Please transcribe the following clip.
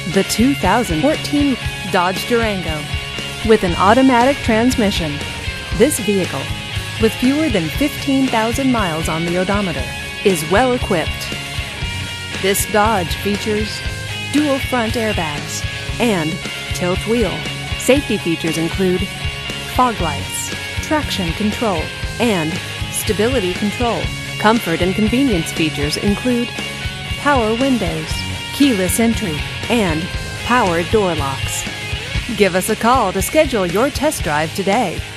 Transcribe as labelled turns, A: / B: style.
A: The 2014 Dodge Durango. With an automatic transmission, this vehicle, with fewer than 15,000 miles on the odometer, is well equipped. This Dodge features dual front airbags and tilt wheel. Safety features include fog lights, traction control, and stability control. Comfort and convenience features include power windows, keyless entry, and power door locks. Give us a call to schedule your test drive today.